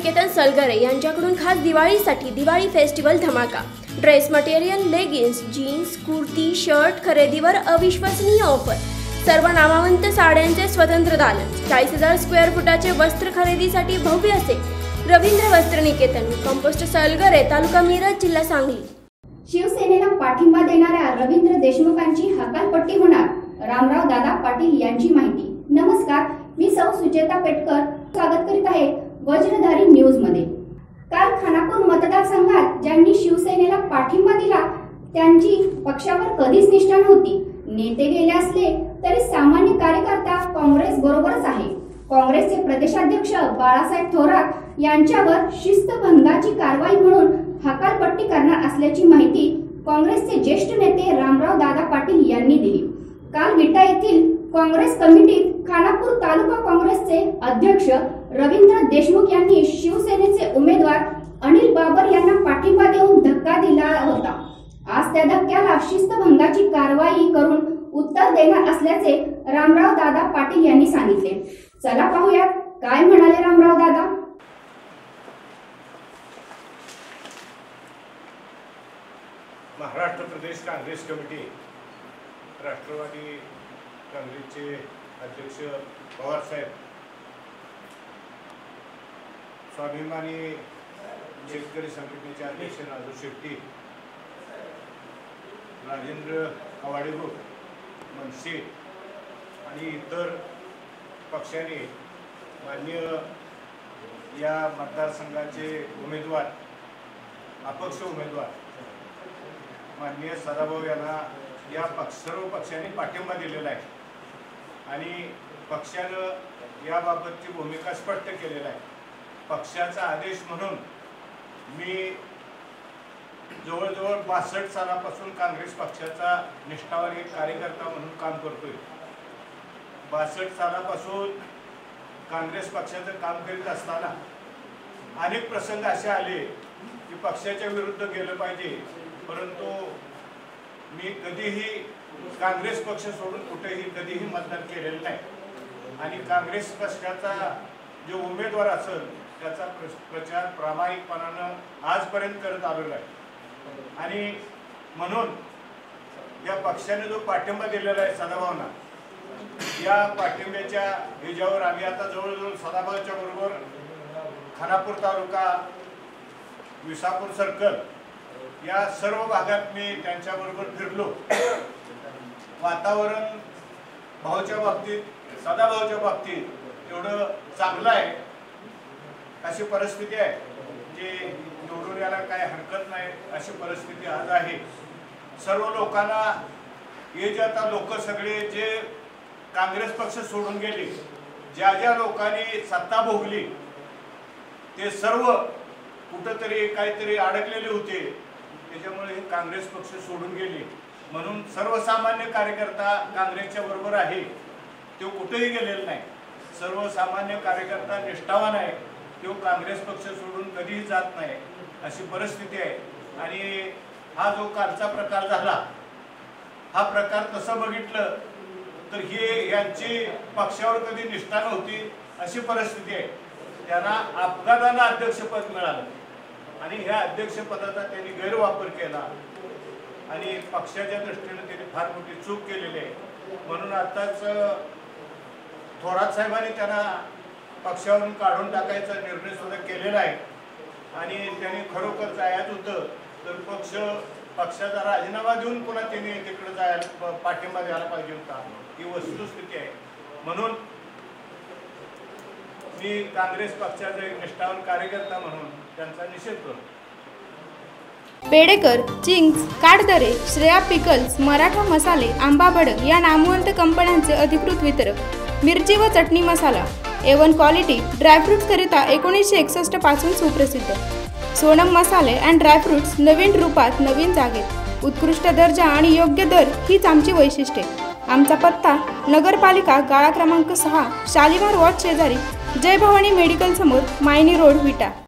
निकेतन सलगरे यांच्याकडून खास दिवाळीसाठी दिवाळी फेस्टिवल धमाका। Dress material, leggings, jeans, kurti, shirt खरेदीवर अविश्वसनीय ऑफर। सर्व नामवंत साड्यांचे स्वतंत्र दालन। 40,000 स्क्वेअर फुटाचे वस्त्र खरेदीसाठी भव्य असे रवींद्र वस्त्र निकेतन, कंपोस्ट सलगरे, तालुका मिरज, जिल्हा सांगली। शिवसेनेला पाठिंबा देणाऱ्या रवींद्र देशमुखांची हकालपट्टी होणार, रामराव दादा पाटील यांची माहिती। नमस्कार, मी सौ सुचेता पेटकर स्वागत करीत आहे वज्रधारी न्यूज मध्ये। काल खानापूर मतदारसंघात ज्यांनी शिवसेनेला पाठिंबा दिला त्यांची पक्षावर कधीच निष्ठा नव्हती। नेते गेले असले तरी सामान्य कार्यकर्ता काँग्रेस बरोबरच आहे। काँग्रेसचे प्रदेशाध्यक्ष बाळासाहेब थोरात यांच्यावर शिस्तभंगाची कारवाई म्हणून हकालपट्टी करणार असल्याची माहिती काँग्रेसचे ज्येष्ठ नेते रामराव दादा पाटील यांनी दिली। काल विटा येथील काँग्रेस कमिटीत खानापूर तालुका काँग्रेसचे अध्यक्ष रवींद्र देशमुख यांनी शिवसेनेचे उमेदवार अनिल बाबर यांना पाठिंबा देऊन धक्का दिला होता। आज त्या धक्क्याला शिस्तभंगाची कारवाई करून उत्तर देणार असल्याचे रामराव दादा पाटील यांनी सांगितले। चला पाहूयात काय म्हणाले रामराव दादा। महाराष्ट्र प्रदेश काँग्रेस कमिटी, राष्ट्रवादी काँग्रेसचे अध्यक्ष पवार साहेब, स्वाभिमानी शेतकरी संघटनेचे अध्यक्ष नाजू शेट्टी, राजेंद्र कवाडे ग्रुप, मनसे आणि इतर पक्षांनी मान्य या मतदारसंघाचे उमेदवार, अपक्ष उमेदवार माननीय सदाभाऊ यांना या सर्व पक्षांनी पाठिंबा दिलेला आहे आणि पक्षानं याबाबतची भूमिका स्पष्ट केलेला आहे। पक्षाचा आदेश म्हणून मी जवळजवळ 62 सालापासून काँग्रेस पक्षाचा निष्ठावान एक कार्यकर्ता म्हणून काम करतोय। 62 सालापासून काँग्रेस पक्षाचं काम करीत असताना अनेक प्रसंग असे आले की पक्षाच्या विरुद्ध गेलं पाहिजे, परंतु मी कधीही काँग्रेस पक्ष सोडून कुठेही कधीही मतदान केलेलं नाही आणि काँग्रेस पक्षाचा जो उमेदवार असेल त्याचा प्रचार प्रामाणिकपणानं आजपर्यंत करत आलेलो आहे आणि म्हणून या पक्षाने जो पाठिंबा दिलेला आहे सदाभाऊंना, या पाठिंब्याच्या ह्याच्यावर आम्ही आता जवळजवळ सदाभाऊच्या बरोबर खानापूर तालुका, विसापूर सर्कल या सर्व भागात मी त्यांच्याबरोबर फिरलो। वातावरण भाऊच्या बाबतीत, सदाभाऊच्या बाबतीत एवढं चांगलं आहे अशी परिस्थिती आहे जे निवडून यायला काय हरकत नाही अशी परिस्थिती आज आहे। सर्व लोकांना हे जे आता लोक सगळे जे काँग्रेस पक्ष सोडून गेले, ज्या ज्या लोकांनी सत्ता भोगली ते सर्व कुठंतरी काहीतरी अडकलेले होते, त्याच्यामुळे हे काँग्रेस पक्ष सोडून गेले। म्हणून सर्वसामान्य कार्यकर्ता काँग्रेसच्या बरोबर आहे, तो कुठेही गेलेला नाही। सर्वसामान्य कार्यकर्ता निष्ठावान आहे, तो काँग्रेस पक्ष सोडून कधीही जात नाही अशी परिस्थिती आहे। आणि हा जो कालचा प्रकार झाला, हा प्रकार तसं बघितलं तर हे यांची पक्षावर कधी निष्ठा नव्हती अशी परिस्थिती आहे। त्यांना अपघातानं अध्यक्षपद मिळालं आणि ह्या अध्यक्षपदाचा त्यांनी गैरवापर केला आणि पक्षाच्या दृष्टीने त्यांनी फार मोठी चूक केलेली आहे। म्हणून आताच थोरात साहेबांनी त्यांना पक्षावरून काढून टाकायचा निर्णय सुद्धा केलेला आहे आणि त्यांनी खरोखर जायचं होतं तर पक्षाचा राजीनामा देऊन पुन्हा त्यांनी तिकडे जायला पाठिंबा द्यायला पाहिजे होता, ही वस्तुस्थिती आहे। म्हणून मी काँग्रेस पक्षाचा एक निष्ठावान कार्यकर्ता म्हणून त्यांचा निषेध करतो। बेडेकर, चिंग्स, काटदरे, श्रेया पिकल्स, मराठा मसाले, आंबा भडक या नामवंत कंपन्यांचे अधिकृत वितरक। मिरची व चटणी मसाला, A1 क्वालिटी ड्रायफ्रुट्स करिता 1961 पासून सुप्रसिद्ध। सोनम मसाले अँड ड्रायफ्रुट्स नवीन रूपात, नवीन जागेत। उत्कृष्ट दर्जा आणि योग्य दर हीच आमची वैशिष्ट्ये। आमचा पत्ता नगरपालिका गाळा क्रमांक 6, शालिमार वॉच शेजारी, जय भवानी मेडिकल समोर, मायनी रोड, विटा।